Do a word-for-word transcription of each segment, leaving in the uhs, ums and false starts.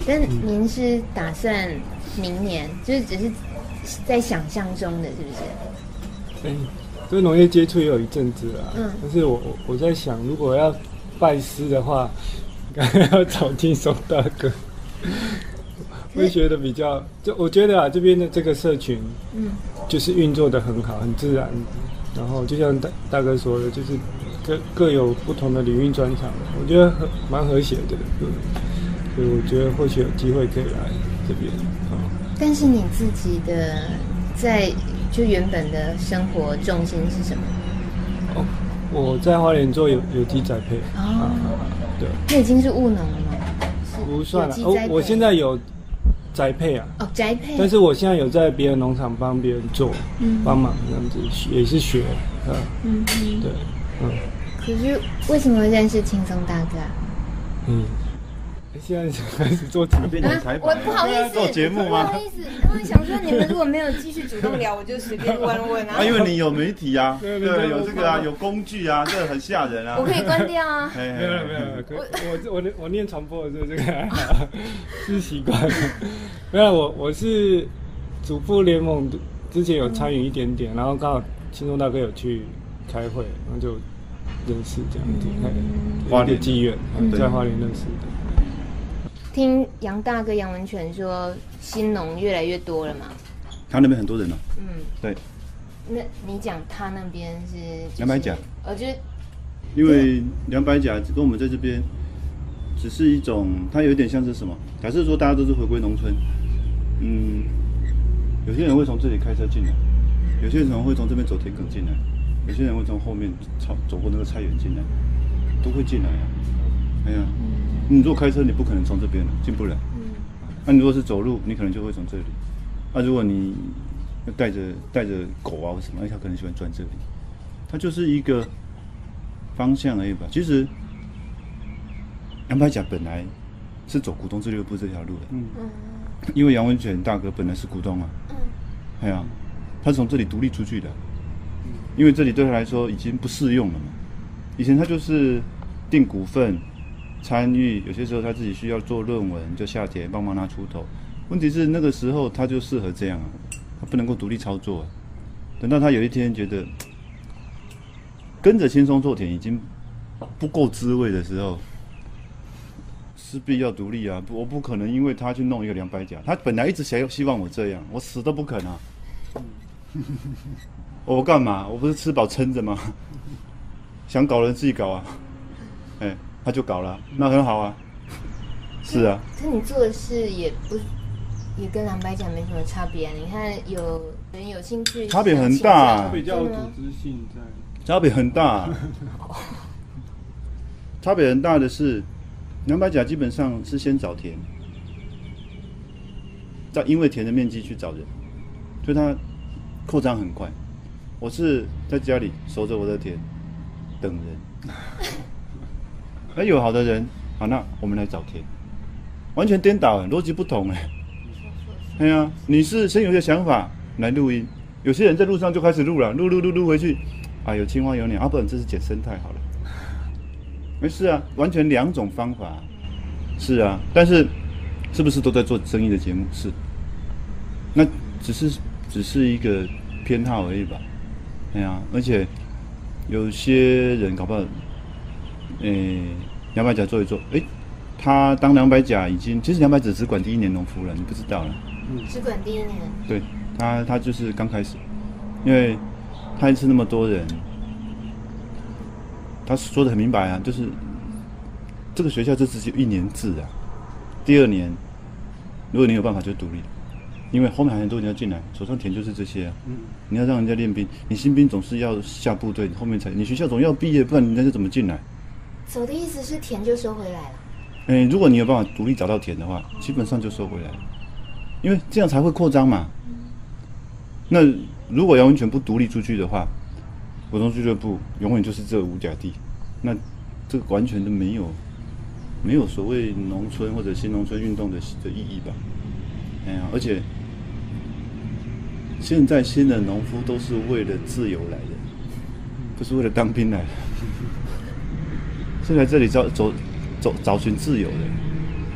但您是打算明年，就是只是在想象中的，是不是？ 哎，对农业接触也有一阵子了， 嗯， 但是我我在想，如果要拜师的话，应该要找金松大哥。会觉得比较，就我觉得啊，这边的这个社群，嗯，就是运作的很好，很自然。然后就像大大哥说的，就是各各有不同的领域专长，我觉得很蛮和谐的，对。所以我觉得或许有机会可以来这边啊。 但是你自己的在就原本的生活重心是什么？ 哦，我在花莲做有有机栽培。 哦， 啊，对。 那已经是务农了吗？ 不算了，哦，我现在有宅配啊， 哦，宅配。 但是我现在有在别的农场帮别人做，嗯，帮忙这样子，也是学，啊，嗯嗯，对，嗯。 可是为什么会认识轻松大哥啊？ 嗯，现在开始做节目， 变成采访， 我不好意思， 做节目吗？ 不好意思，我想说你们如果没有继续主动聊，我就随便问问啊。 啊，因为你有媒体啊， 对对，有这个啊，有工具啊，这个很吓人啊。 我可以关掉啊。 没有没有，我我我我念传播的时候这个是习惯。没有，我我是主妇联盟之前有参与一点点，然后刚好轻松大哥有去开会，然后就认识这样子，花莲机缘在花莲认识的。 听杨大哥杨文全说，新农越来越多了嘛？ 他那边很多人哦。 嗯， 对。 那你讲他那边是两百甲？ 呃，就是因为两百甲跟我们在这边，只是一种，它有一点像是什么？假设说大家都是回归农村，嗯，有些人会从这里开车进来，有些人会从这边走田埂进来，有些人会从后面走走过那个菜园进来，都会进来啊。哎呀。你如果开车，你不可能从这边进不来。嗯。那、啊、你如果是走路，你可能就会从这里。那、啊、如果你带着带着狗啊或什么，它可能喜欢钻这里。它就是一个方向而已吧。其实杨百甲本来是走股东自留部这条路的。嗯。因为杨文全大哥本来是股东啊。嗯。哎呀，他是从这里独立出去的。因为这里对他来说已经不适用了嘛。以前他就是定股份。参与有些时候他自己需要做论文，就下田帮忙拿锄头。问题是那个时候他就适合这样啊，他不能够独立操作啊。等到他有一天觉得跟着轻松做田已经不够滋味的时候，势必要独立啊！我不可能因为他去弄一个两百甲，他本来一直想希望我这样，我死都不肯啊！我干嘛？我不是吃饱撑着吗？想搞人自己搞啊！哎、欸。他就搞了，那很好啊，是啊。 可你做的事也不，也跟两百甲没什么差别啊。你看，有人有兴趣， 差别很大， 差别叫组织性在， 差别很大。差别很大的是，两百甲基本上是先找田，再因为田的面积去找人，所以它扩张很快。我是在家里守着我的田，等人。那有好的人，好，那我们来找田，完全颠倒，逻辑不同哎。对啊，你是先有一个想法来录音，有些人在路上就开始录了，录录录录回去，啊，有青蛙有鸟，啊，不然这是捡生态好了。没事啊，完全两种方法。是啊，但是是不是都在做生意的节目？是，那只是只是一个偏好而已吧。哎呀、啊，而且有些人搞不好。诶，两百甲做一做，诶，他当两百甲已经，其实两百甲只管第一年农夫了，你不知道了。 嗯，只管第一年。 对，他他就是刚开始，因为他一次那么多人，他说的很明白啊，就是这个学校这只有一年制啊，第二年如果你有办法就独立，因为后面还有很多人要进来，手上田就是这些啊。嗯，你要让人家练兵，你新兵总是要下部队，后面才你学校总要毕业，不然人家就怎么进来？ 走的意思是田就收回来了。 哎、欸，如果你有办法独立找到田的话，基本上就收回来了，因为这样才会扩张嘛。嗯、那如果杨文全不独立出去的话，国中俱乐部永远就是这五甲地，那这个完全都没有没有所谓农村或者新农村运动的的意义吧？哎呀，而且现在新的农夫都是为了自由来的，不是为了当兵来的。是来这里找走走找寻自由的，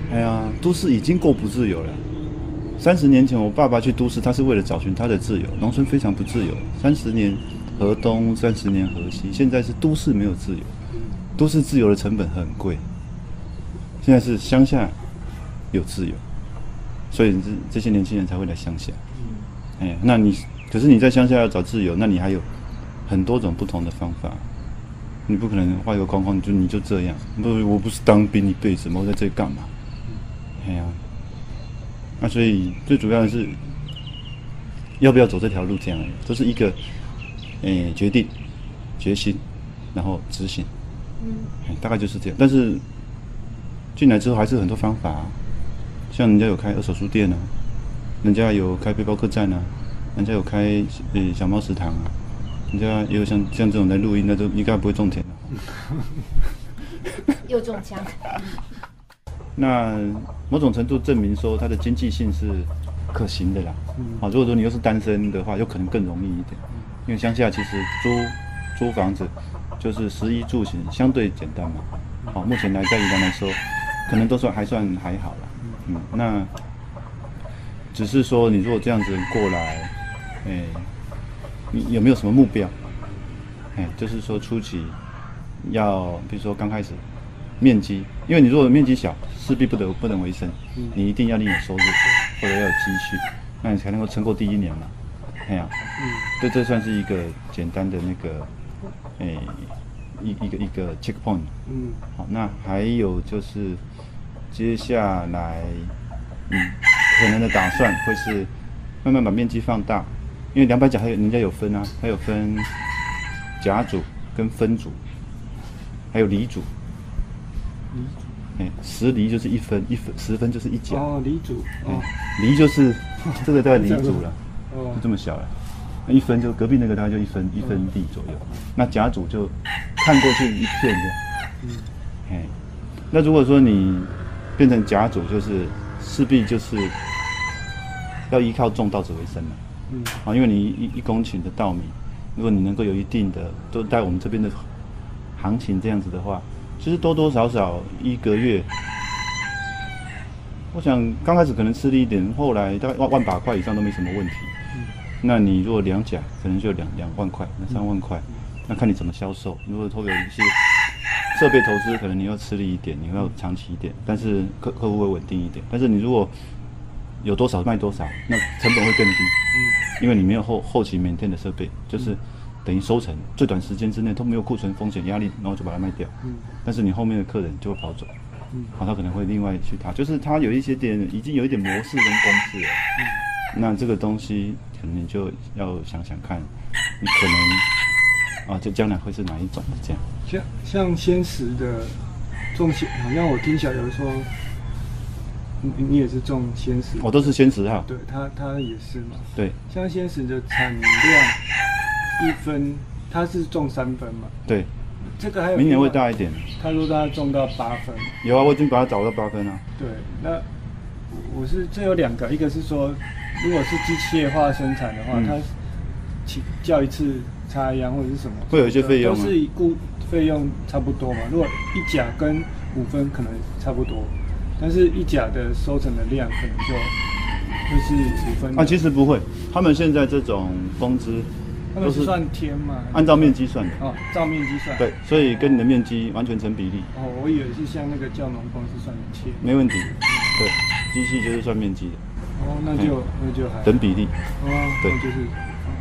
哎呀，都市已经够不自由了。三十年前，我爸爸去都市，他是为了找寻他的自由。农村非常不自由。三十年河东，三十年河西，现在是都市没有自由，都市自由的成本很贵。现在是乡下有自由，所以这这些年轻人才会来乡下。哎，那你可是你在乡下要找自由，那你还有很多种不同的方法。你不可能画一个框框，就你就这样。不，我不是当兵一辈子吗？我在这里干嘛？哎呀，那所以最主要的是要不要走这条路，这样而已，都是一个诶、欸、决定、决心，然后执行。嗯，大概就是这样。但是进来之后还是很多方法、啊，像人家有开二手书店啊，人家有开背包客栈啊，人家有开诶、欸、小猫食堂啊。人家也有像像这种来录音，那都应该不会种田的。又中枪。 那某种程度证明说，它的经济性是可行的啦。嗯。啊，如果说你又是单身的话，有可能更容易一点，因为乡下其实租租房子就是食衣住行相对简单嘛。好，目前来在宜兰来说，可能都算还算还好啦。嗯。那只是说，你如果这样子过来，诶、欸。你有没有什么目标？哎，就是说初期要，比如说刚开始面积，因为你如果面积小，势必不得不能为生，你一定要另有收入或者要有积蓄，那你才能够撑过第一年嘛。哎呀、啊，对，这算是一个简单的那个，哎，一一个一个 checkpoint。嗯，好，那还有就是接下来，嗯，可能的打算会是慢慢把面积放大。因为两百甲还有人家有分啊，还有分甲组跟分组，还有离组。离组，哎，十离就是一分，一分十分就是一甲。 哦，离组，哦， 离就是这个大概离组了，哦，就这么小了。那一分就隔壁那个大概就一分一分地左右，那甲组就看过去一片的。嗯，哎，那如果说你变成甲组，就是势必就是要依靠种稻子为生了。嗯，啊，因为你一一公顷的稻米，如果你能够有一定的都在我们这边的行情这样子的话，其实多多少少一个月，我想刚开始可能吃力一点，后来大概万万把块以上都没什么问题。嗯，那你如果两甲，可能就两两万块，那三万块，那看你怎么销售。如果投有一些设备投资，可能你要吃力一点，你要长期一点，但是客客户会稳定一点。但是你如果有多少卖多少，那成本会更低，嗯，因为你没有后后期maintain的设备，就是等于收成最短时间之内都没有库存风险压力，然后就把它卖掉，嗯，但是你后面的客人就会跑走，嗯，好，他可能会另外去他，就是他有一些点已经有一点模式跟公式了，嗯，那这个东西可能你就要想想看，你可能啊，这将来会是哪一种这样？ 像像鲜食的种鲜，好像我听小刘说。你你也是种鲜食， 我、哦、都是鲜食哈。 对，他他也是嘛。 对， 像鲜食的产量一分，他是种三分嘛。 对， 这个还有明年会大一点。 他说他种到八分。 有啊，我已经把它找到八分了。 对，那我是这有两个，一个是说，如果是机械化生产的话，嗯、它起叫一次插秧或者是什么， 会有一些费用吗？ 都是固费用差不多嘛。如果一甲跟五分可能差不多。但是一甲的收成的量可能就就是五分啊，其实不会，他们现在这种工资都是算天嘛， 按照面积算的哦，照面积算。 对，所以跟你的面积完全成比例。 哦，我以为是像那个教农公司算的天。 没问题，对，机器就是算面积的。 哦，那就、嗯、那就还等比例。 哦，对，就是。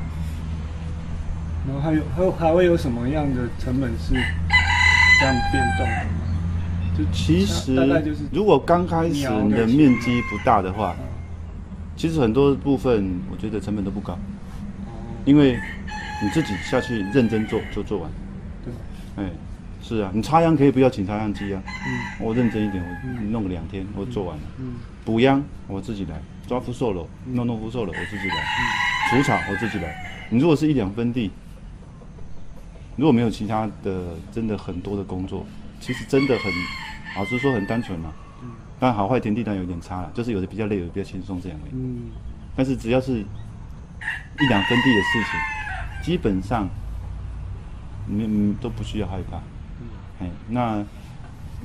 然后还有还有还会有什么样的成本是这样变动的？ 其实，如果刚开始你的面积不大的话，其实很多部分我觉得成本都不高，因为你自己下去认真做就做完。对，哎，是啊，你插秧可以不要请插秧机啊，嗯，我认真一点，我弄个两天我做完了。嗯，补秧我自己来，抓福寿篓、弄弄福寿篓我自己来，除草我自己来。你如果是一两分地，如果没有其他的真的很多的工作，其实真的很。老实说很单纯嘛，嗯，但好坏田地当然有点差了，就是有的比较累，有的比较轻松这样而已。嗯，但是只要是一两分地的事情，基本上你们都不需要害怕。嗯，哎，那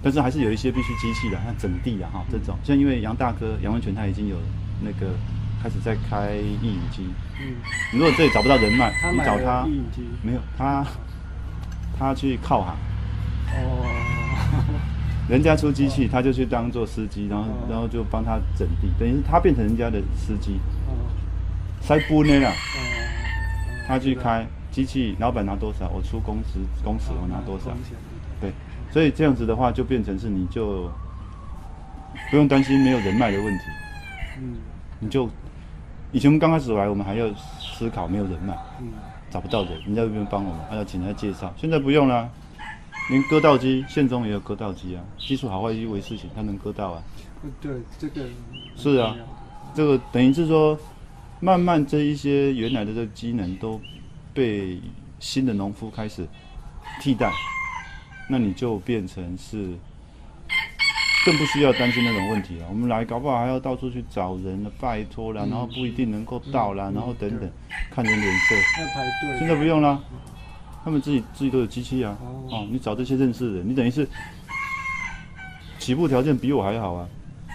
但是还是有一些必须机器的，像整地的哈这种，像因为杨大哥杨文全他已经有那个开始在开印影机，嗯，你如果这里找不到人脉，你找他，没有他他去靠行，哦，人家出机器，他就去当做司机，然后然后就帮他整地，等于是他变成人家的司机，塞布内啦，他去开机器，老板拿多少，我出工时工时我拿多少，对。所以这样子的话，就变成是你就不用担心没有人脉的问题。嗯，你就以前我们刚开始来，我们还要思考没有人脉，嗯，找不到人，人家有没有帮我们，还要请人家介绍。现在不用啦，连割稻机，县中也有割稻机啊，技术好坏一回事情，它能割到啊。 对，这个是啊，这个等于是说，慢慢这一些原来的这个机能都被新的农夫开始替代。那你就变成是更不需要担心那种问题了。我们来搞不好还要到处去找人了，拜托啦，然后不一定能够到啦，然后等等，看人脸色。 要排队。 现在不用啦，他们自己自己都有机器啊。哦，你找这些认识的人，你等于是起步条件比我还好啊。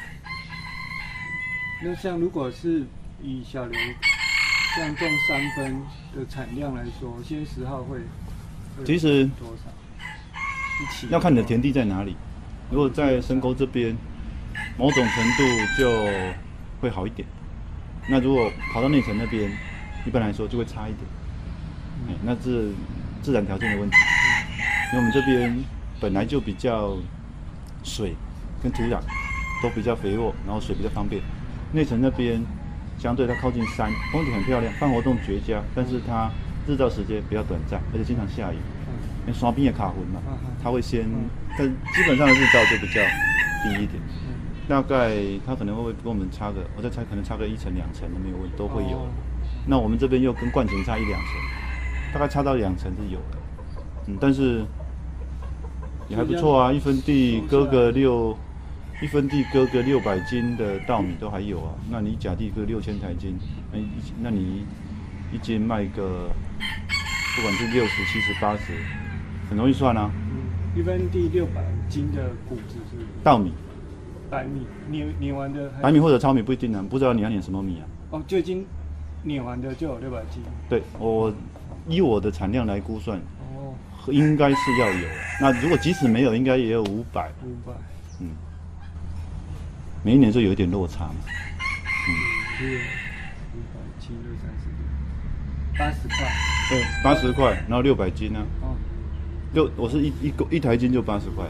那像如果是以小刘像种三分的产量来说，先十号会其实多少？ 要看你的田地在哪里。如果在深沟这边，某种程度就会好一点。那如果跑到内城那边，一般来说就会差一点。嗯，那是自然条件的问题。因为我们这边本来就比较水跟土壤都比较肥沃，然后水比较方便。内城那边相对它靠近山，风景很漂亮，办活动绝佳，但是它日照时间比较短暂，而且经常下雨。因为山边的卡魂嘛，它会先，但基本上的日照就比较低一点，大概它可能会跟我们差个，我在猜可能差个一层两层都没有问题，都会有。那我们这边又跟灌井差一两层，大概差到两层是有的，嗯，但是也还不错啊，一分地割个六，一分地割个六百斤的稻米都还有啊，那你甲地割六千台斤，那一那你一斤卖个，不管是六十、七十、八十。很容易算啊， 嗯，一分地六百斤的谷子是稻米， 白米碾碾完的， 白米或者糙米不一定啊，不知道你要碾什么米啊。 哦，就已经碾完的就有六百斤。 对，我依我的产量来估算，哦，应该是要有。那如果即使没有，应该也有五百。 五百， 嗯，每一年就有一点落差嘛。 嗯，五百七六三十六，八十块。 对，八十块，然后六百斤呢、啊。哦。六，我是一一一台斤就八十块，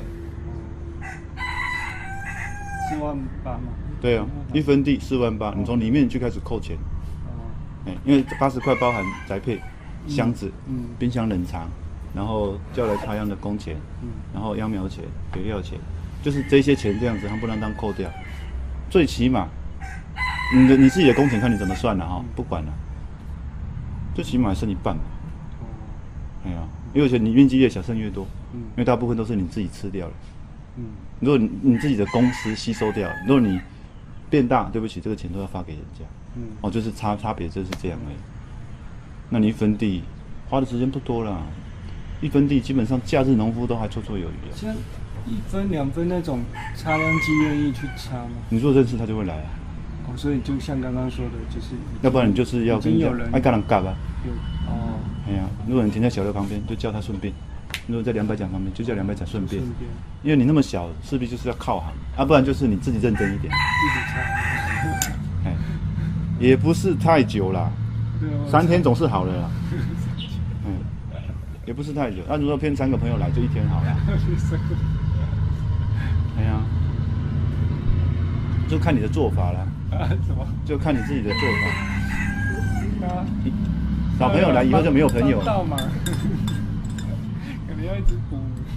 四万八嘛。 对啊，一分地四万八，你从里面就开始扣钱。哦。哎，因为八十块包含宅配、箱子、嗯、冰箱冷藏，然后叫来插秧的工钱，嗯，然后秧苗钱、肥料钱，就是这些钱这样子，他不能当扣掉。最起码，你的你自己的工钱看你怎么算了哈，不管了，最起码剩一半嘛。哦。哎呀。因为而且你面积越小，剩越多，嗯，因为大部分都是你自己吃掉了，嗯，如果你你自己的公司吸收掉了，如果你变大，对不起，这个钱都要发给人家，嗯，哦，就是差差别就是这样而已。那你一分地花的时间不多啦，一分地基本上假日农夫都还绰绰有余啊。 像一分两分那种插秧机愿意去插吗？ 你如果认识他就会来啊。 哦，所以就像刚刚说的，就是要不然你就是要跟人家爱干人干吧。 有哦。 哎呀，如果你停在小刘旁边，就叫他顺便；如果在两百甲旁边，就叫两百甲顺便。因为你那么小，势必就是要靠行，啊，不然就是你自己认真一点。 自己插。 哎，也不是太久啦，三天总是好了啦。嗯，也不是太久。那、啊、如果骗三个朋友来，就一天好了。哎呀，就看你的做法啦。 啊？什么？ 就看你自己的做法。啊。找朋友来以后就没有朋友了。 嘛，可能要一直补。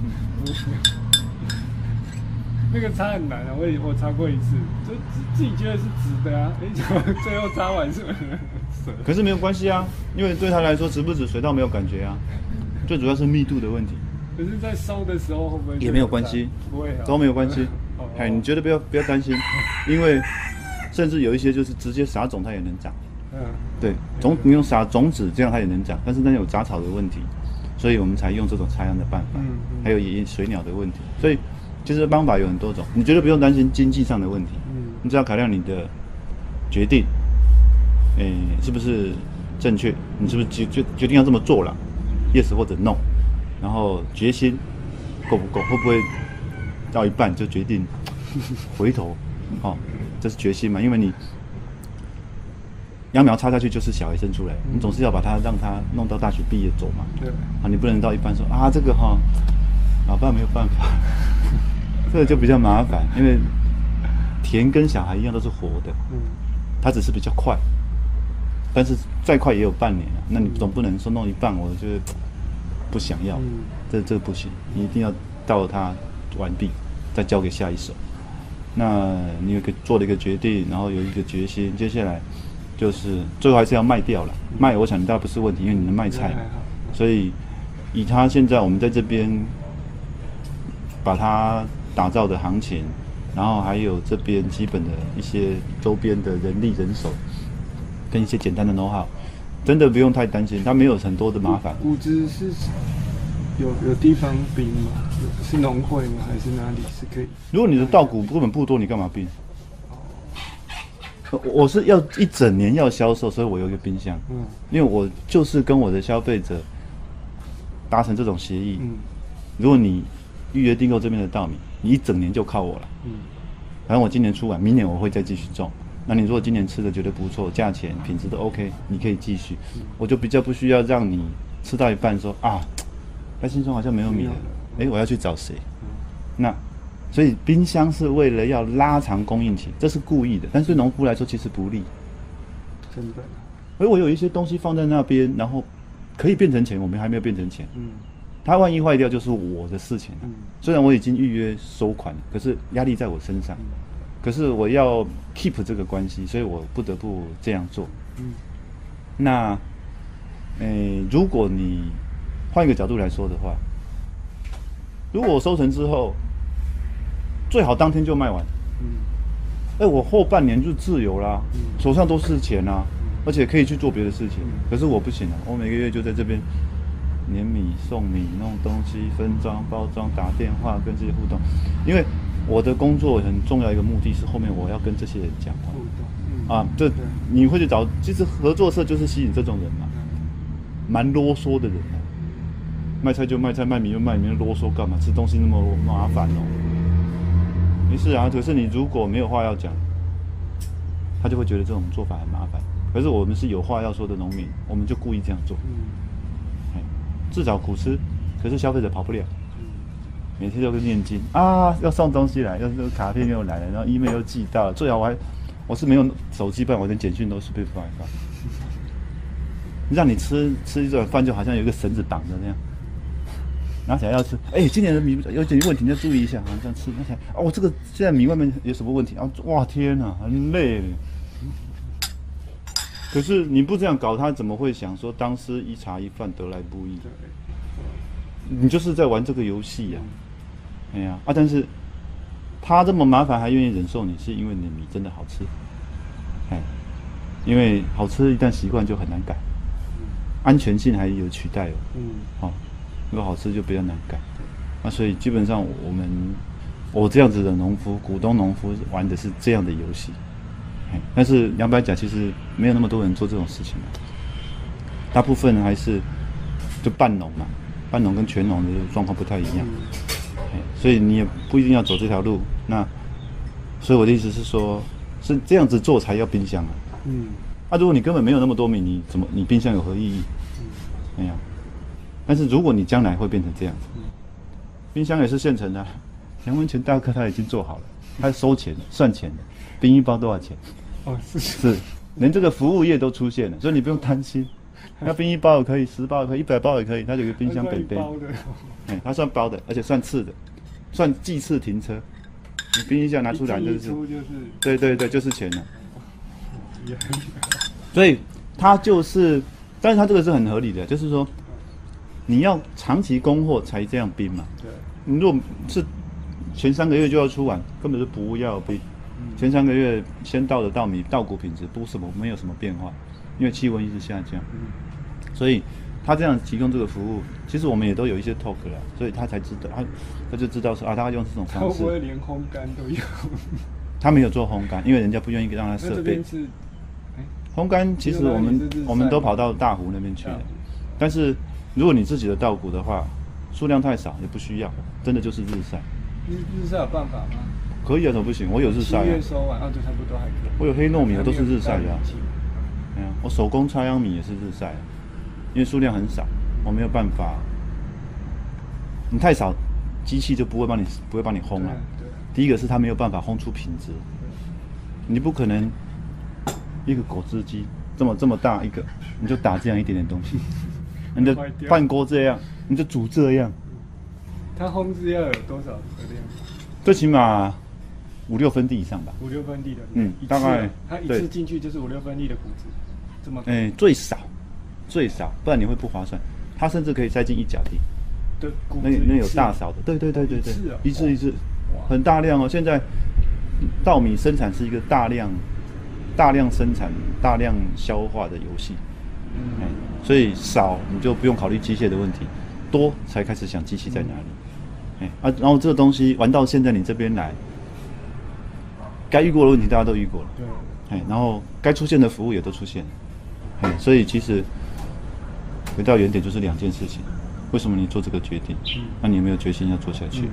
那个插很难啊，我也我插过一次，就自己觉得是直的啊，哎，怎么最后插完是？ 可是没有关系啊，因为对他来说直不直水稻没有感觉啊，最主要是密度的问题。 可是，在收的时候会不会？ 也没有关系， 不会啊， 都没有关系。哎，你绝对不要不要担心，因为甚至有一些就是直接撒种它也能长。嗯，对，种你用撒种子，这样它也能长，但是那有杂草的问题，所以我们才用这种插秧的办法。嗯，还有也水鸟的问题，所以其实方法有很多种，你绝对不用担心经济上的问题，嗯，你只要考量你的决定，诶、欸，是不是正确？你是不是决决决定要这么做了 ？yes 或者 no， 然后决心够不够？会不会到一半就决定回头？哦，这是决心嘛？因为你秧苗插下去就是小孩生出来，嗯、你总是要把它让它弄到大学毕业走嘛。对，啊，你不能到一半说啊这个哈，老爸没有办法。这个就比较麻烦，因为田跟小孩一样都是活的，嗯，它只是比较快，但是再快也有半年啊。那你总不能说弄一半，我就不想要，嗯、这这不行，你一定要到它完毕，再交给下一手。那你有个做了一个决定，然后有一个决心，接下来就是最后还是要卖掉了。嗯、卖，我想倒不是问题，因为你能卖菜，所以以它现在我们在这边把它打造的行情，然后还有这边基本的一些周边的人力人手，跟一些简单的 know how， 真的不用太担心，它没有很多的麻烦。 谷子是有有地方冰吗？是农会吗？还是哪里是可以？ 如果你的稻谷根本不多，你干嘛冰？我是要一整年要销售，所以我有一个冰箱。嗯，因为我就是跟我的消费者达成这种协议。嗯，如果你预约订购这边的稻米，你一整年就靠我了。嗯，反正我今年出完，明年我会再继续种。那你如果今年吃的觉得不错，价钱品质都 OK， 你可以继续。嗯、我就比较不需要让你吃到一半说啊，来新庄好像没有米了，哎、欸，我要去找谁？嗯、那所以冰箱是为了要拉长供应期，这是故意的，但是对农夫来说其实不利。 真的。 而我有一些东西放在那边，然后可以变成钱，我们还没有变成钱。嗯。它万一坏掉就是我的事情了。嗯、虽然我已经预约收款，可是压力在我身上。嗯、可是我要 keep 这个关系，所以我不得不这样做。嗯、那，诶、欸，如果你换一个角度来说的话，如果我收成之后，最好当天就卖完。嗯。哎、欸，我后半年就自由啦，嗯、手上都是钱啦，嗯、而且可以去做别的事情。嗯、可是我不行啊，我每个月就在这边。碾米、送米、弄东西、分装、包装、打电话跟这些互动，因为我的工作很重要一个目的是后面我要跟这些人讲话。嗯、啊，这你会去找，其实合作社就是吸引这种人嘛，蛮啰嗦的人啊。卖菜就卖菜，卖米就卖米，啰嗦干嘛？吃东西那么麻烦哦。没事啊，可是你如果没有话要讲，他就会觉得这种做法很麻烦。可是我们是有话要说的农民，我们就故意这样做。嗯自找苦吃，可是消费者跑不了。每天都跟念经啊，要送东西来，要那个卡片又来了，然后 email 又寄到了，最好我还我是没有手机办，我连简讯都是被发一发。让你吃吃一碗饭，就好像有一个绳子绑着那样，拿起来要吃。哎、欸，今年的米有点问题，你要注意一下，好像这样吃。拿起来，哦，这个现在米外面有什么问题啊？哇，天哪，很累。可是你不这样搞，他怎么会想说当吃一茶一饭得来不易？你就是在玩这个游戏呀，哎呀啊！但是他这么麻烦还愿意忍受你，是因为你的米真的好吃，哎，因为好吃一旦习惯就很难改，安全性还有取代哦，嗯，好、哦，如果好吃就比较难改，那所以基本上我们我这样子的农夫，股东农夫玩的是这样的游戏。但是两百甲其实没有那么多人做这种事情，大部分还是就半农嘛，半农跟全农的状况不太一样，嗯、所以你也不一定要走这条路。那所以我的意思是说，是这样子做才要冰箱啊。嗯，啊，如果你根本没有那么多米，你怎么你冰箱有何意义？嗯，哎呀，但是如果你将来会变成这样子，冰箱也是现成的、啊，杨文全大哥他已经做好了，他收钱算钱的，冰一包多少钱？哦，是是，连这个服务业都出现了，所以你不用担心。要冰一包也可以，十包也可以，一百包也可以，它有个冰箱北北。哎，它算包的，而且算次的，算计次停车。你冰一下拿出来就是，就是、对对对，就是钱了。所以它就是，但是它这个是很合理的，就是说你要长期供货才这样冰嘛。对，你如果是前三个月就要出完，根本就不要冰。前三个月先到的稻米稻谷品质不什么没有什么变化，因为气温一直下降，所以他这样提供这个服务，其实我们也都有一些 talk 啦，所以他才知道，他他就知道说啊，他用这种他方式。 会不会连烘干都有？ 他没有做烘干，因为人家不愿意让他设备。 是烘干其实我们我们都跑到大湖那边去了，但是如果你自己的稻谷的话，数量太少也不需要，真的就是日晒。 日日晒有办法吗？ 可以啊，怎么不行？我有日晒啊。 七月收完，啊，就差不多还可以。 我有黑糯米，我都是日晒的、啊。嗯，我手工插秧米也是日晒、啊，因为数量很少，我没有办法。你太少，机器就不会帮你不会帮你烘了、啊。第一个是它没有办法烘出品质，你不可能一个果汁机这么这么大一个，你就打这样一点点东西，你的饭锅这样，你就煮这样。 它烘制要有多少的量？ 最起码五六分地以上吧。 五六分地的， 嗯，大概它一次进去就是五六分地的谷子，这么？ 哎、欸，最少，最少，不然你会不划算。它甚至可以塞进一甲地。 对，谷那那有大勺的，对对对对对， 哦、 一次一次，很大量哦。现在稻米生产是一个大量、大量生产、大量消化的游戏。嗯、欸，所以少你就不用考虑机械的问题，多才开始想机器在哪里。哎、欸、啊，然后这个东西玩到现在你这边来，该遇过的问题大家都遇过了。对。哎、欸，然后该出现的服务也都出现了。哎、欸，所以其实回到原点就是两件事情。为什么你做这个决定？那你有没有决心要做下去？